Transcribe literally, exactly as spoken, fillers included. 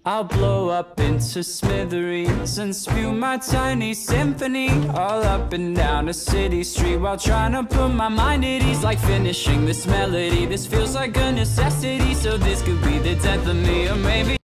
I'll blow up into smithereens and spew my tiny symphony all up and down a city street, while trying to put my mind at ease. Like finishing this melody, this feels like a necessity. So this could be the death of me, or maybe